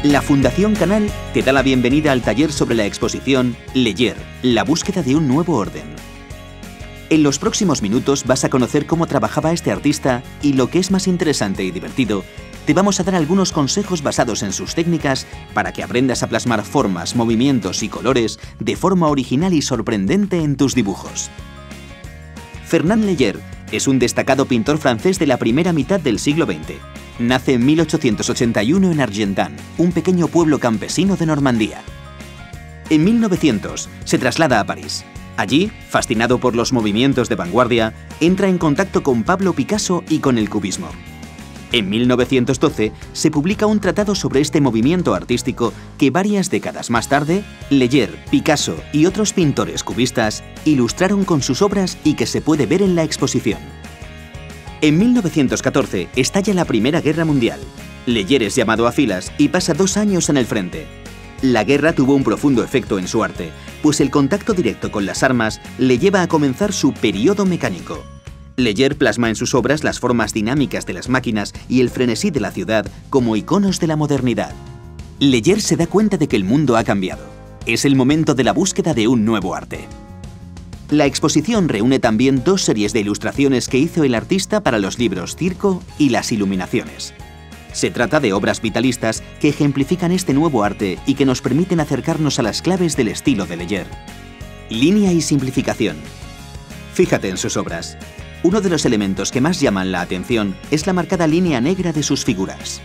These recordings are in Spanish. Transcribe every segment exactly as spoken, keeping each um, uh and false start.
La Fundación Canal te da la bienvenida al taller sobre la exposición Leyer, la búsqueda de un nuevo orden. En los próximos minutos vas a conocer cómo trabajaba este artista y, lo que es más interesante y divertido, te vamos a dar algunos consejos basados en sus técnicas para que aprendas a plasmar formas, movimientos y colores de forma original y sorprendente en tus dibujos. Fernand Leyer es un destacado pintor francés de la primera mitad del siglo veinte. Nace en mil ochocientos ochenta y uno en Argentan, un pequeño pueblo campesino de Normandía. En mil novecientos se traslada a París. Allí, fascinado por los movimientos de vanguardia, entra en contacto con Pablo Picasso y con el cubismo. En mil novecientos doce se publica un tratado sobre este movimiento artístico que varias décadas más tarde, Leyer, Picasso y otros pintores cubistas ilustraron con sus obras y que se puede ver en la exposición. En mil novecientos catorce estalla la Primera Guerra Mundial. Leyer es llamado a filas y pasa dos años en el frente. La guerra tuvo un profundo efecto en su arte, pues el contacto directo con las armas le lleva a comenzar su periodo mecánico. Leyer plasma en sus obras las formas dinámicas de las máquinas y el frenesí de la ciudad como iconos de la modernidad. Leyer se da cuenta de que el mundo ha cambiado. Es el momento de la búsqueda de un nuevo arte. La exposición reúne también dos series de ilustraciones que hizo el artista para los libros Circo y Las Iluminaciones. Se trata de obras vitalistas que ejemplifican este nuevo arte y que nos permiten acercarnos a las claves del estilo de Leyer. Línea y simplificación. Fíjate en sus obras. Uno de los elementos que más llaman la atención es la marcada línea negra de sus figuras.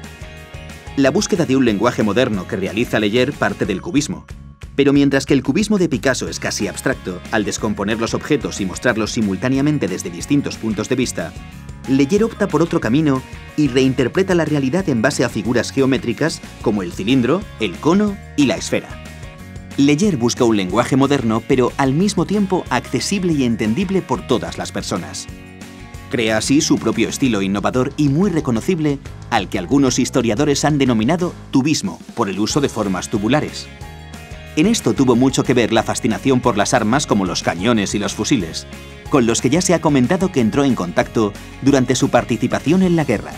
La búsqueda de un lenguaje moderno que realiza Leyer parte del cubismo. Pero mientras que el cubismo de Picasso es casi abstracto, al descomponer los objetos y mostrarlos simultáneamente desde distintos puntos de vista, Leyer opta por otro camino y reinterpreta la realidad en base a figuras geométricas como el cilindro, el cono y la esfera. Leyer busca un lenguaje moderno, pero al mismo tiempo accesible y entendible por todas las personas. Crea así su propio estilo innovador y muy reconocible, al que algunos historiadores han denominado tubismo, por el uso de formas tubulares. En esto tuvo mucho que ver la fascinación por las armas como los cañones y los fusiles, con los que ya se ha comentado que entró en contacto durante su participación en la guerra.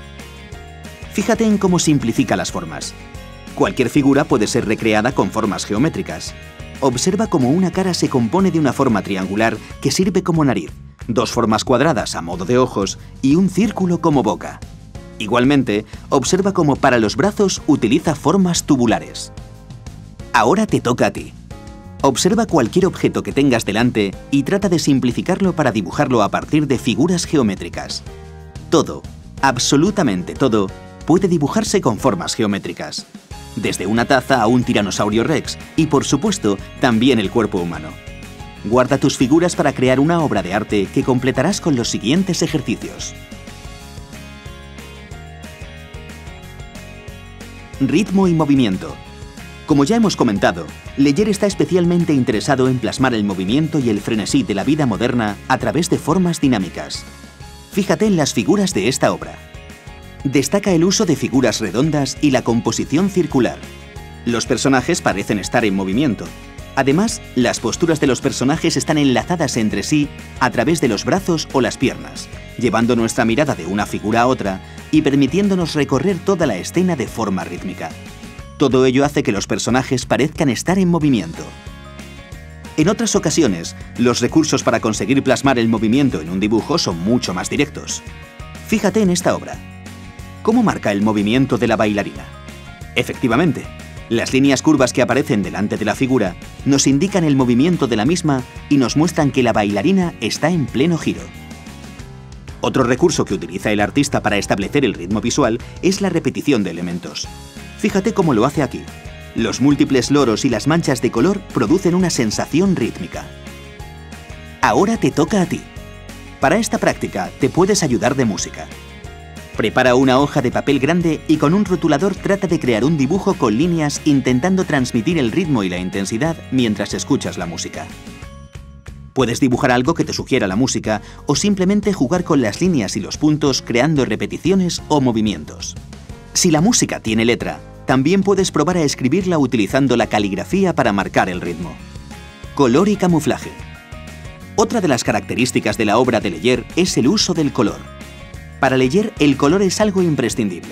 Fíjate en cómo simplifica las formas. Cualquier figura puede ser recreada con formas geométricas. Observa cómo una cara se compone de una forma triangular que sirve como nariz, dos formas cuadradas a modo de ojos y un círculo como boca. Igualmente, observa cómo para los brazos utiliza formas tubulares. Ahora te toca a ti. Observa cualquier objeto que tengas delante y trata de simplificarlo para dibujarlo a partir de figuras geométricas. Todo, absolutamente todo, puede dibujarse con formas geométricas. Desde una taza a un tiranosaurio rex y, por supuesto, también el cuerpo humano. Guarda tus figuras para crear una obra de arte que completarás con los siguientes ejercicios. Ritmo y movimiento. Como ya hemos comentado, Leyer está especialmente interesado en plasmar el movimiento y el frenesí de la vida moderna a través de formas dinámicas. Fíjate en las figuras de esta obra. Destaca el uso de figuras redondas y la composición circular. Los personajes parecen estar en movimiento. Además, las posturas de los personajes están enlazadas entre sí a través de los brazos o las piernas, llevando nuestra mirada de una figura a otra y permitiéndonos recorrer toda la escena de forma rítmica. Todo ello hace que los personajes parezcan estar en movimiento. En otras ocasiones, los recursos para conseguir plasmar el movimiento en un dibujo son mucho más directos. Fíjate en esta obra. ¿Cómo marca el movimiento de la bailarina? Efectivamente, las líneas curvas que aparecen delante de la figura nos indican el movimiento de la misma y nos muestran que la bailarina está en pleno giro. Otro recurso que utiliza el artista para establecer el ritmo visual es la repetición de elementos. Fíjate cómo lo hace aquí. Los múltiples loros y las manchas de color producen una sensación rítmica. Ahora te toca a ti. Para esta práctica te puedes ayudar de música. Prepara una hoja de papel grande y con un rotulador trata de crear un dibujo con líneas intentando transmitir el ritmo y la intensidad mientras escuchas la música. Puedes dibujar algo que te sugiera la música o simplemente jugar con las líneas y los puntos creando repeticiones o movimientos. Si la música tiene letra, también puedes probar a escribirla utilizando la caligrafía para marcar el ritmo. Color y camuflaje. Otra de las características de la obra de Leyer es el uso del color. Para Leyer, el color es algo imprescindible.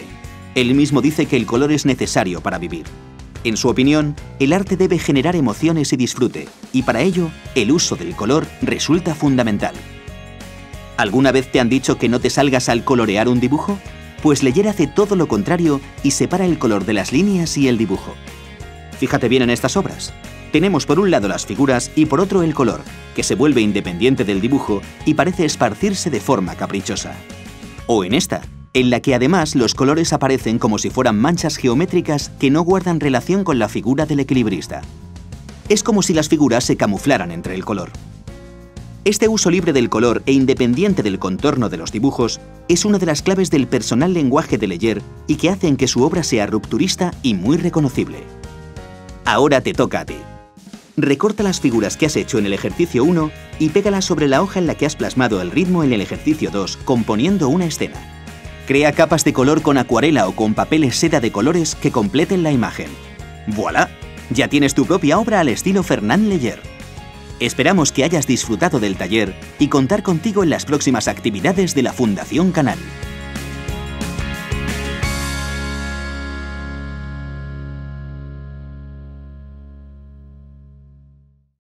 Él mismo dice que el color es necesario para vivir. En su opinión, el arte debe generar emociones y disfrute, y para ello, el uso del color resulta fundamental. ¿Alguna vez te han dicho que no te salgas al colorear un dibujo? Pues Leyer hace todo lo contrario y separa el color de las líneas y el dibujo. Fíjate bien en estas obras. Tenemos por un lado las figuras y por otro el color, que se vuelve independiente del dibujo y parece esparcirse de forma caprichosa. O en esta, en la que además los colores aparecen como si fueran manchas geométricas que no guardan relación con la figura del equilibrista. Es como si las figuras se camuflaran entre el color. Este uso libre del color e independiente del contorno de los dibujos es una de las claves del personal lenguaje de Leyer y que hacen que su obra sea rupturista y muy reconocible. Ahora te toca a ti. Recorta las figuras que has hecho en el ejercicio uno y pégalas sobre la hoja en la que has plasmado el ritmo en el ejercicio dos, componiendo una escena. Crea capas de color con acuarela o con papeles seda de colores que completen la imagen. ¡Voilá! Ya tienes tu propia obra al estilo Fernand Leyer. Esperamos que hayas disfrutado del taller y contar contigo en las próximas actividades de la Fundación Canal.